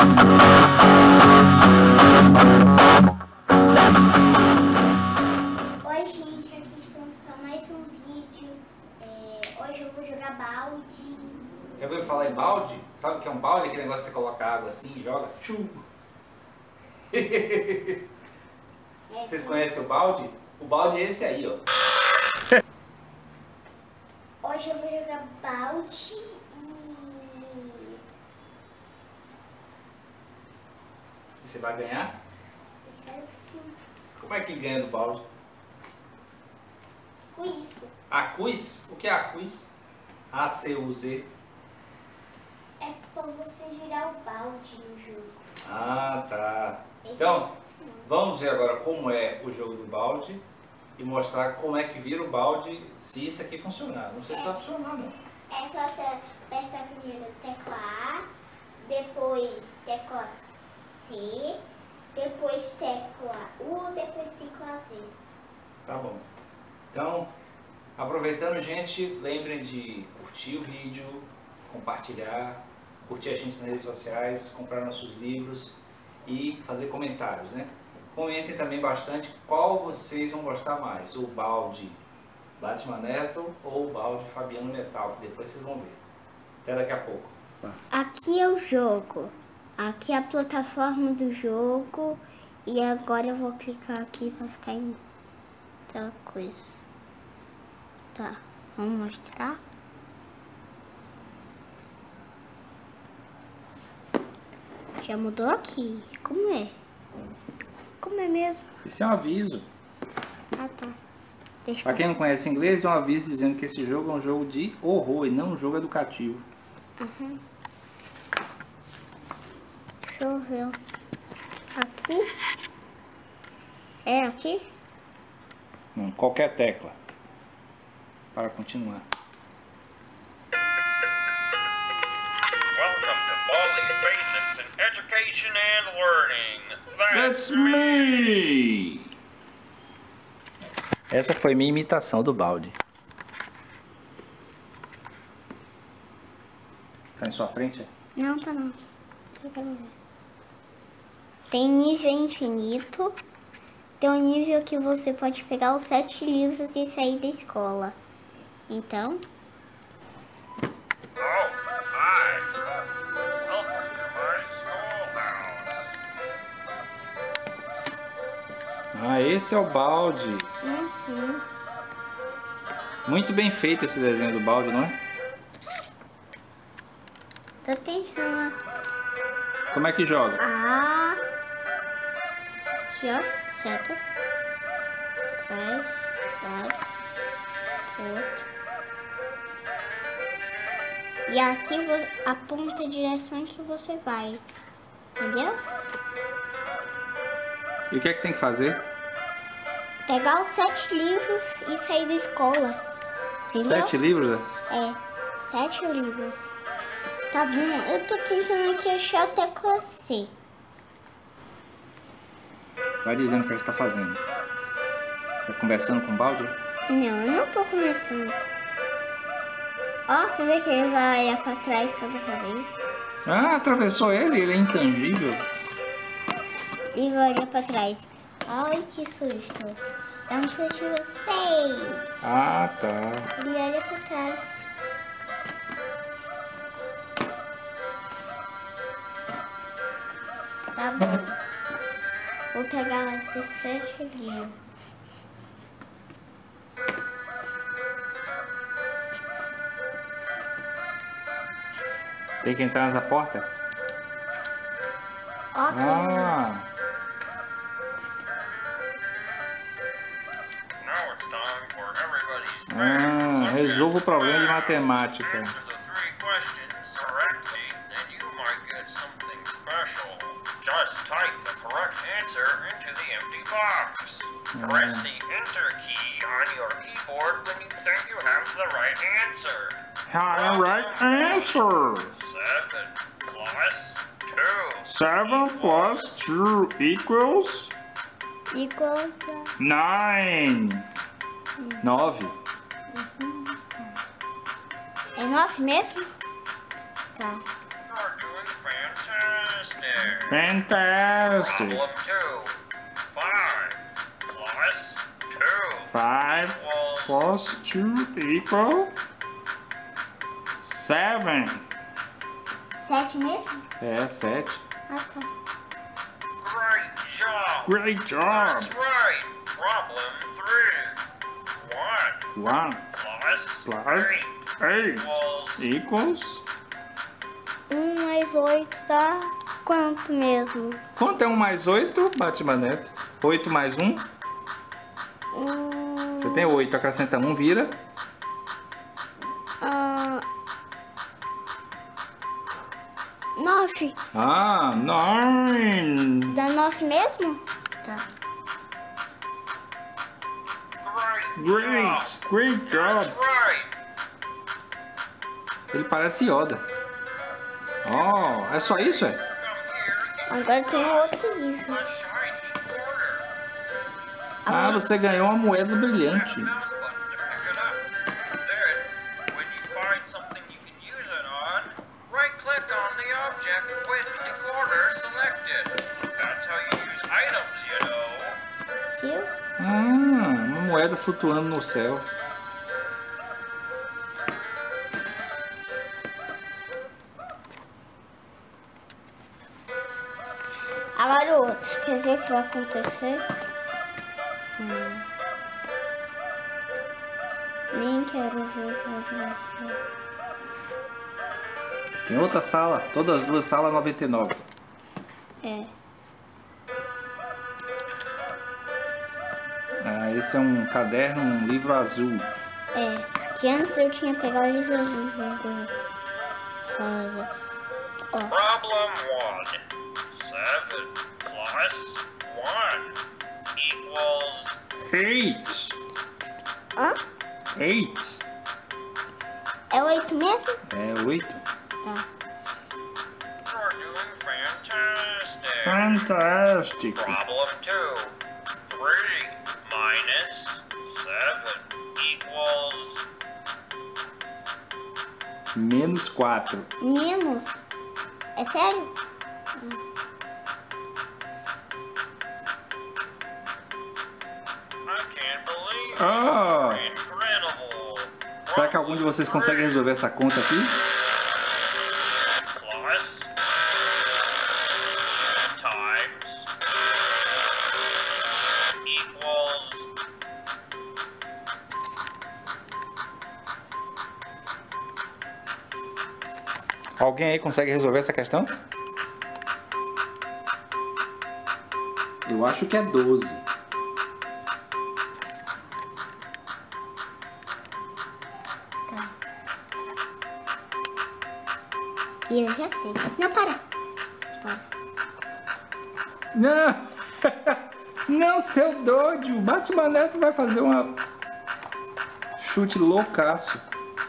Oi gente, aqui estamos para mais um vídeo. Hoje eu vou jogar balde. Já ouviu falar em balde? Sabe o que é um balde? Aquele negócio que você coloca água assim e joga? Vocês conhecem o balde? O balde é esse aí, ó. Hoje eu vou jogar balde e... Você vai ganhar? Espero que sim. Como é que ganha do balde? Quiz. Acuz? O que é acuz? A-C-U-Z. É para você girar o balde no jogo. Ah, tá. Então, vamos ver agora como é o jogo do balde e mostrar como é que vira o balde se isso aqui funcionar. Não sei se vai funcionar, não. É só você apertar primeiro tecla A, depois tecla C, depois tecla U, depois tecla Z. Tá bom. Então, aproveitando, gente, lembrem de curtir o vídeo, compartilhar, curtir a gente nas redes sociais, comprar nossos livros e fazer comentários, né? Comentem também bastante qual vocês vão gostar mais, o balde Batman Neto ou o balde Fabiano Metal, que depois vocês vão ver. Até daqui a pouco. Aqui é o jogo. Aqui é a plataforma do jogo. E agora eu vou clicar aqui para ficar em aquela coisa. Tá, vamos mostrar. Já mudou aqui. Como é? Como é mesmo? Isso é um aviso. Ah, tá. Deixa Para quem não conhece inglês, é um aviso dizendo que esse jogo é um jogo de horror e não um jogo educativo. Uhum. Deixa eu ver. Aqui? É aqui? Não, qualquer tecla. Para continuar. Welcome to Baldi's Basics in Education and Learning. That's me! Essa foi minha imitação do balde. Tá em sua frente? Não, tá não. Eu quero ver. Tem nível infinito. Tem um nível que você pode pegar os 7 livros e sair da escola. Então... Oh, hi. Welcome to my schoolhouse. Ah, esse é o balde. Uhum. Muito bem feito esse desenho do balde, não é? Tô tentando. Como é que joga? Ah. Aqui, ó. Setas. Trás. Lado. Outro. E aqui aponta a direção que você vai. Entendeu? E o que é que tem que fazer? Pegar os 7 livros e sair da escola. Entendeu? 7 livros? É, 7 livros. Tá bom, eu tô tentando aqui achar até com C. Vai dizendo o que você está fazendo. Tá conversando com o balde? Não, eu não tô começando. Ó, quer ver que ele vai olhar pra trás cada vez? Ah, atravessou ele? Ele é intangível. E vai olhar pra trás. Ai, que susto. Dá um susto em vocês. Ah, tá. Ele olha pra trás. Tá bom. Vou pegar esses 7 livros. Tem que entrar nessa porta? Ok. Ah, Now it's time for everybody's favorite subject. resolva o problema de matemática. Answer the 3 questions correctly, then you might get something special. Just type the correct answer into the empty box. Press the Enter key on your keyboard when you think you have the right answer. Right answer. 7 plus 2. 7 plus 2 equals Igual 9. 9. É 9 mesmo? Tá. You're doing fantastic. Fantastic. Problem 2. 5 plus 2 5 equals... plus 2 equal 7. 7 mesmo? É, 7. Ah, tá. Great job. Great job. That's right. Problem 3. 1 1 plus plus 8 equals... equals... 1 mais 8 dá quanto mesmo? Quanto é 1 mais 8, Batman Neto? 8 mais 1? Você tem 8, acrescenta 1, vira... Ah, 9. Ah, 9. Dá 9 mesmo? Tá. Great job. Great job. That's right. Ele parece Yoda. Oh, é só isso, é? Come here. Agora tem outro livro. A shiny quarter. Ah, você ganhou uma moeda brilhante. Mouse button to pick it up. Then, when you find something you can use it on, right-click on the object with the quarter selected. That's how you use items, you know. Viu? Ah, uma moeda flutuando no céu. Agora o outro. Quer ver o que vai acontecer? Nem quero ver o que vai acontecer. Tem outra sala, todas as duas salas 99. É. Ah, esse é um caderno, um livro azul. É. Que antes eu tinha pegado o livro azul do casa. Ó. Problem 1. 7 plus 1 equals... 8. Hã? 8. É 8 mesmo? É 8. Tá. You're doing fantastic. Fantástico. Problem 2. 3 minus 7 equals... Menos 4. Menos? É sério? I can't believe Oh. it. Incredible. Será que algum de vocês consegue resolver essa conta aqui? Plus times equals... Alguém aí consegue resolver essa questão? Eu acho que é 12. Tá. E eu já sei. Não, para. Para. Não! Não, seu doido! O Batman Neto vai fazer uma chute loucaço.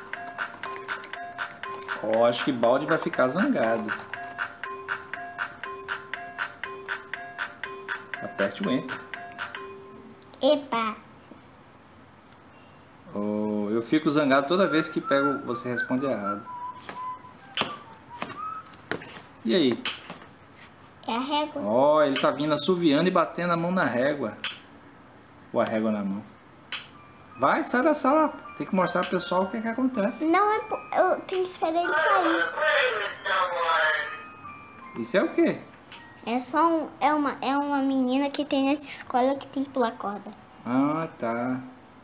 Ó, acho que Baldi vai ficar zangado. Aperte o Enter. Epa. Oh, eu fico zangado toda vez que pego, você responde errado. E aí? É a régua. Ó, ele tá vindo assoviando e batendo a mão na régua. Ou a régua na mão. Vai, sai da sala. Tem que mostrar pro pessoal o que que acontece. Não é. Eu tenho que esperar ele sair. Isso é o quê? É só é uma menina que tem nessa escola que tem que pular corda. Ah, tá.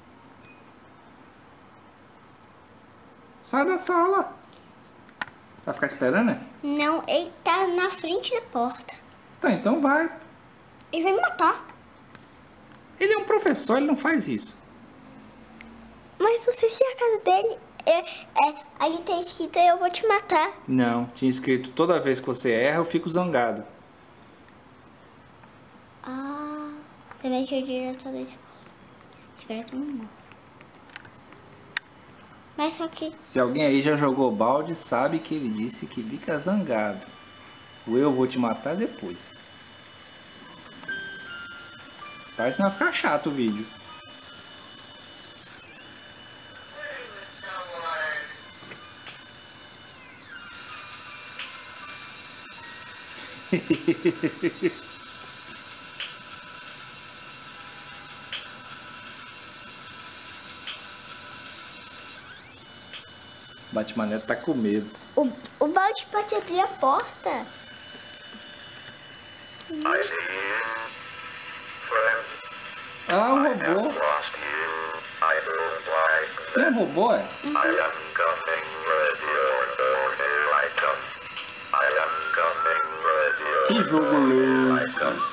Sai da sala. Vai ficar esperando, né? Não, ele tá na frente da porta. Tá, então vai. Ele vai me matar. Ele é um professor, ele não faz isso. Mas você tinha a casa dele. Ali tá escrito eu vou te matar. Não, tinha escrito toda vez que você erra, eu fico zangado. Ah, perante o diretor da escola. Espera que não. Mas só que. Se alguém aí já jogou balde, sabe que ele disse que fica zangado. O eu vou te matar depois. Parece não ficar chato o vídeo. Batman Neto tá com medo. O balde pode abrir a porta. Ah, o robô. Tem um robô, é? Que jogo louco.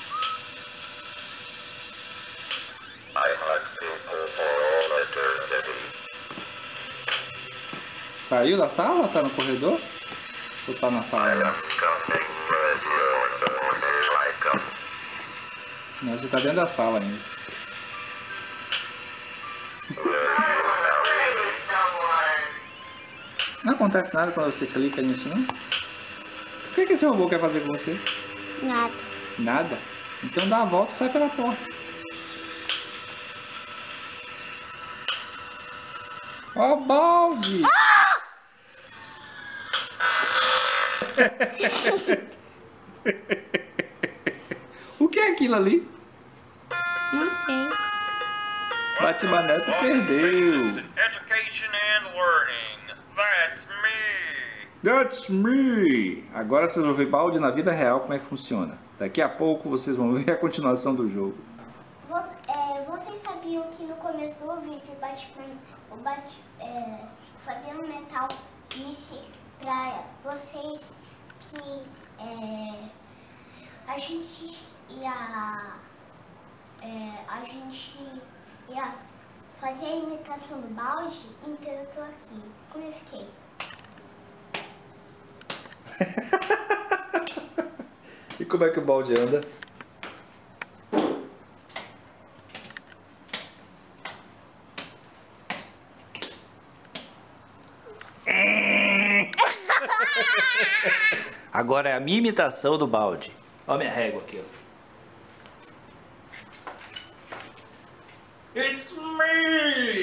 Saiu da sala? Tá no corredor? Ou tá na sala? Não, você tá dentro da sala ainda. Não acontece nada quando você clica nisso, não? O que esse robô quer fazer com você? Nada. Nada? Então dá a volta e sai pela porta. Ó o balde! O que é aquilo ali? Não sei. Batman Neto perdeu. Education and learning. That's me. That's me! Agora vocês vão ver balde na vida real como é que funciona. Daqui a pouco vocês vão ver a continuação do jogo. Vocês sabiam que no começo do vídeo o Fabiano Metal disse pra vocês que a gente ia fazer a imitação do balde, então eu tô aqui. Como eu fiquei? E como é que o balde anda? Agora é a minha imitação do balde. Olha minha régua aqui, ó. It's me!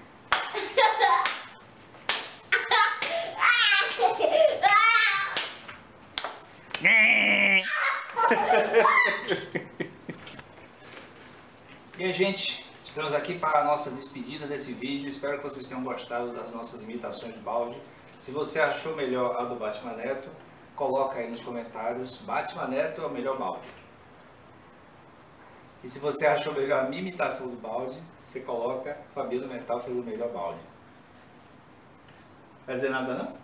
E aí, gente, estamos aqui para a nossa despedida desse vídeo. Espero que vocês tenham gostado das nossas imitações de balde. Se você achou melhor a do Batman Neto, coloca aí nos comentários: Batman Neto é o melhor balde. E se você achou melhor a minha imitação do balde, você coloca Fabiano Metal fez o melhor balde. Vai dizer nada não?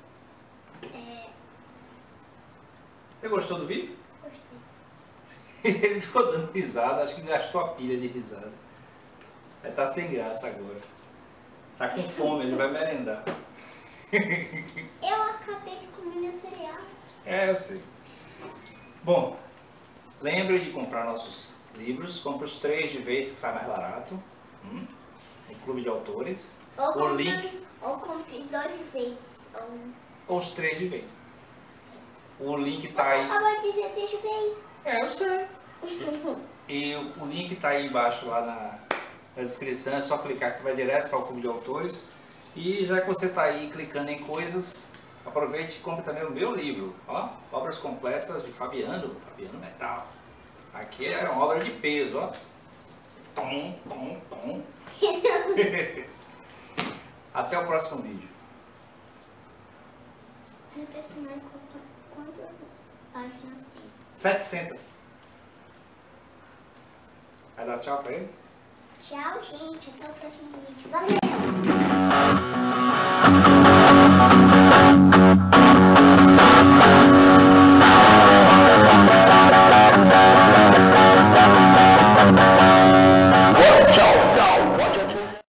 Você gostou do vídeo? Gostei. Ele ficou dando risada, acho que gastou a pilha de risada. Vai estar sem graça agora. Tá com fome, ele vai merendar. Eu acabei de comer meu cereal. É, eu sei. Bom, lembre de comprar nossos livros. Compre os 3 de vez que sai mais barato. No Clube de Autores. O link... Ou compre 2 de vez. Ou os 3 de vez. O link tá aí. Eu vou dizer 3 de vez. É, eu sei. E o link tá aí embaixo lá na descrição. É só clicar que você vai direto para o Clube de Autores. E já que você tá aí clicando em coisas, aproveite e compre também o meu livro. Ó, Obras Completas de Fabiano Metal. Aqui é uma obra de peso, ó. Tom, tom, tom. Até o próximo vídeo. Meu personagem conta quantas páginas tem? 700. Vai dar tchau pra eles? Tchau, gente. Até o próximo vídeo. Valeu!